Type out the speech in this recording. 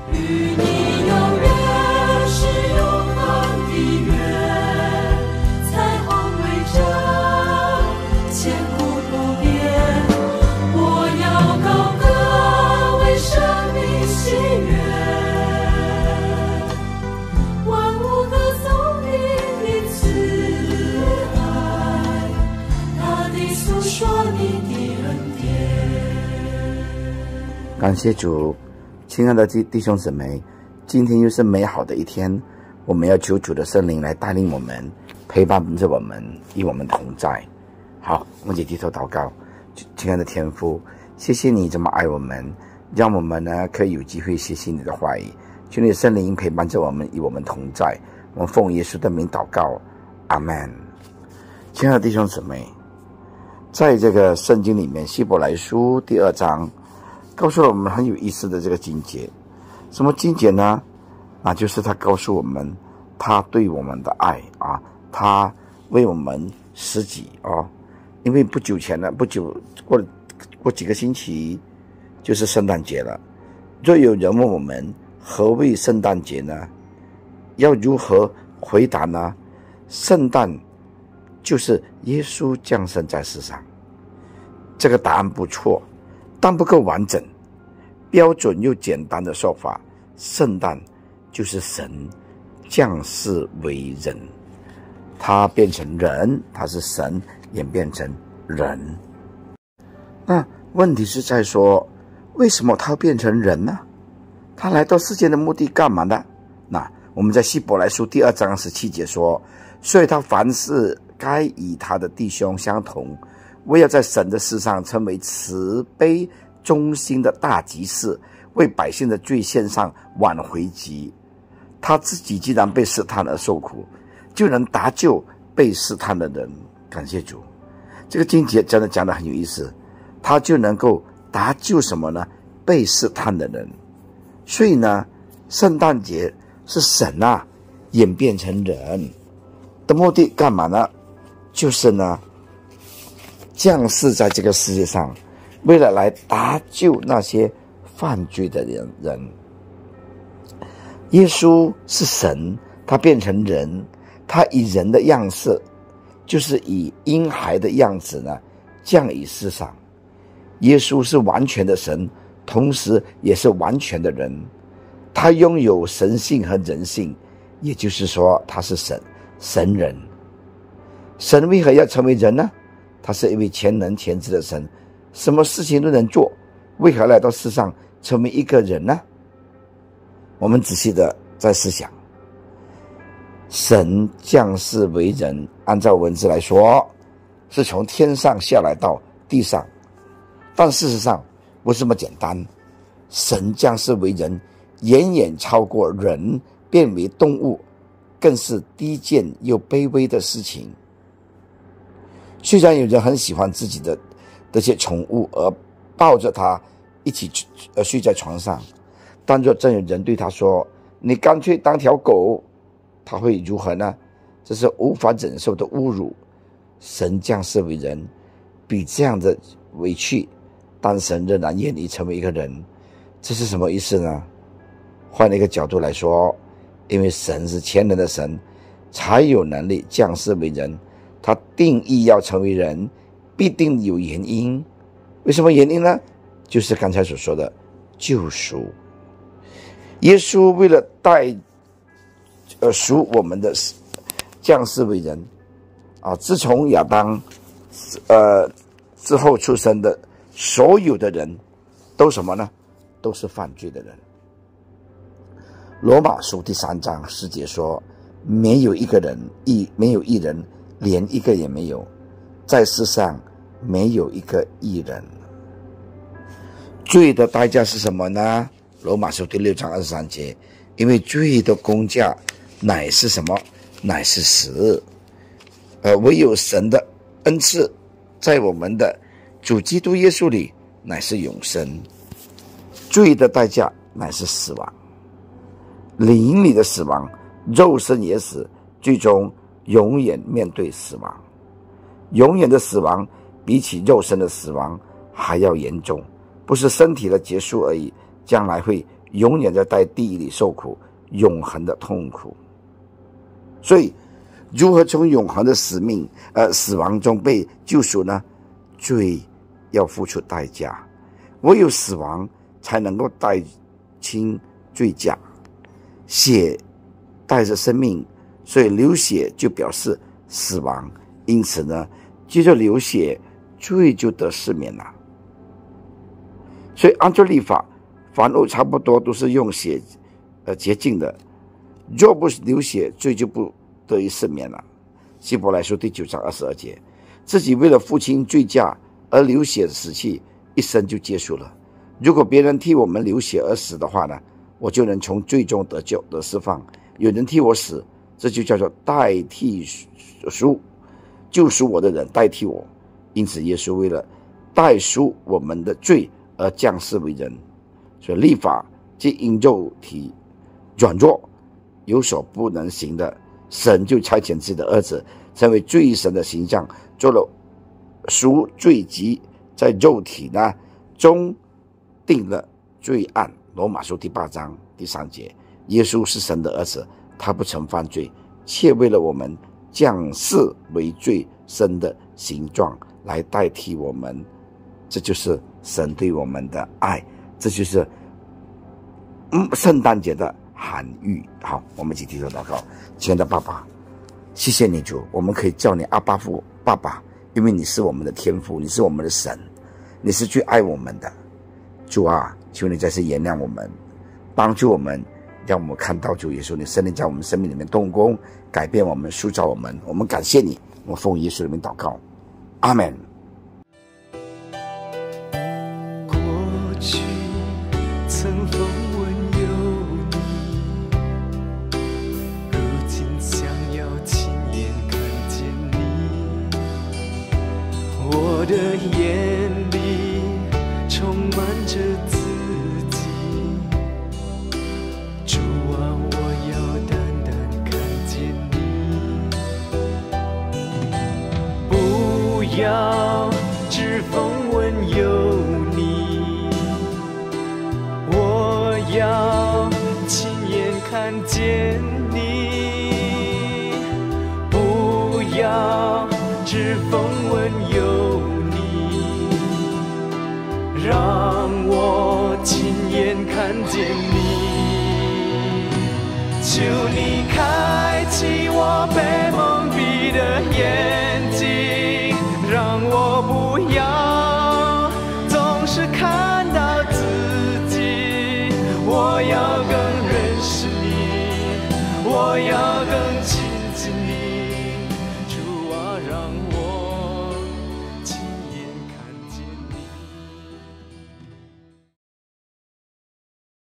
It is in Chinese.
与你有约是永恒的约，彩虹围着，千古不变。我要高歌为生命喜悦，万物歌颂你的慈爱，大地诉说你的恩典。 感谢主，亲爱的弟兄姊妹，今天又是美好的一天，我们要求主的圣灵来带领我们，陪伴着我们，与我们同在。好，我们一起低头祷告。亲爱的天父，谢谢你这么爱我们，让我们呢可以有机会学习你的话语。求你的圣灵陪伴着我们，与我们同在。我们奉耶稣的名祷告，阿们。亲爱的弟兄姊妹，在这个圣经里面，希伯来书第2章告诉了我们很有意思的这个经节。什么经节呢？就是他告诉我们他对我们的爱啊，他为我们舍己啊。因为不久过几个星期就是圣诞节了。若有人问我们何谓圣诞节呢？要如何回答呢？圣诞就是耶稣降生在世上。这个答案不错，但不够完整。标准又简单的说法，圣诞就是神降世为人，他变成人，他是神演变成人。那问题是在说，为什么他变成人呢？他来到世界的目的干嘛呢？那我们在希伯来书第2章17节说，所以他凡事该与他的弟兄相同，为要在神的事上成为慈悲忠心的大祭司，为百姓的罪献上挽回祭。他自己既然被试探而受苦，就能搭救被试探的人。感谢主，这个经节真的讲得很有意思，他就能够搭救什么呢？被试探的人。所以呢，圣诞节是神演变成人的目的干嘛呢？就是呢，降世在这个世界上，为了来搭救那些犯罪的人。耶稣是神，他变成人，他以人的样式，就是以婴孩的样子呢，降于世上。耶稣是完全的神，同时也是完全的人，他拥有神性和人性，也就是说他是神人。神为何要成为人呢？他是一位全能全知的神，什么事情都能做，为何来到世上成为一个人呢？我们仔细的在思想，神降世为人，按照文字来说是从天上下来到地上，但事实上不是这么简单。神降世为人远远超过人变为动物，更是低贱又卑微的事情。虽然有人很喜欢自己的这些宠物，而抱着它一起睡在床上，但若真有人对他说，你干脆当条狗，他会如何呢？这是无法忍受的侮辱。神降世为人，比这样的委屈，但神仍然愿意成为一个人，这是什么意思呢？换一个角度来说，因为神是全能的神，才有能力降世为人。他定义要成为人，必定有原因。为什么原因呢？就是刚才所说的救赎。耶稣为了赎我们的降世为人自从亚当之后出生的所有的人都什么呢？都是犯罪的人。罗马书第3章10节说，没有一人，连一个也没有，在世上没有一个义人。罪的代价是什么呢？罗马书第6章23节，因为罪的工价乃是什么？乃是死。唯有神的恩赐在我们的主基督耶稣里乃是永生。罪的代价乃是死亡，灵里的死亡，肉身也死，最终永远面对死亡。永远的死亡比起肉身的死亡还要严重，不是身体的结束而已，将来会永远在地狱里受苦，永恒的痛苦。所以如何从永恒的死亡中被救赎呢？罪要付出代价，唯有死亡才能够代清罪价。血带着生命，所以流血就表示死亡，因此呢，接着流血，罪就得赦免了。所以按照律法，凡物差不多都是用血洁净的，若不流血，罪就不得以赦免了。希伯来书第9章22节，自己为了付清罪价而流血的死去，一生就结束了。如果别人替我们流血而死的话呢，我就能从罪中得救得释放。有人替我死，这就叫做代替赎，救赎我的人代替我。因此耶稣为了代赎我们的罪而降世为人。所以律法既因肉体软弱有所不能行的，神就差遣自己的儿子成为罪神的形象，做了赎罪祭，在肉体呢中定了罪案。罗马书第8章第3节，耶稣是神的儿子，他不曾犯罪，却为了我们降世为罪身的形状来代替我们。这就是神对我们的爱，这就是圣诞节的含喻。好，我们一起低头祷告。亲爱的爸爸，谢谢你主，我们可以叫你阿爸父爸爸，因为你是我们的天父，你是我们的神，你是最爱我们的。主啊，求你再次原谅我们，帮助我们，让我们看到主耶稣你圣灵在我们生命里面动工，改变我们，塑造我们。我们感谢你，我们奉耶稣的名祷告，阿们。 过去曾风闻有你，如今想要亲眼看见你。我的眼里充满着自己，主啊，我要单单看见你，不要只风闻有你，我要亲眼看见你，不要只风闻有你，让我亲眼看见你。求你开启我被蒙蔽的眼睛，让我不要总是看到自己，我要更认识你，我要更亲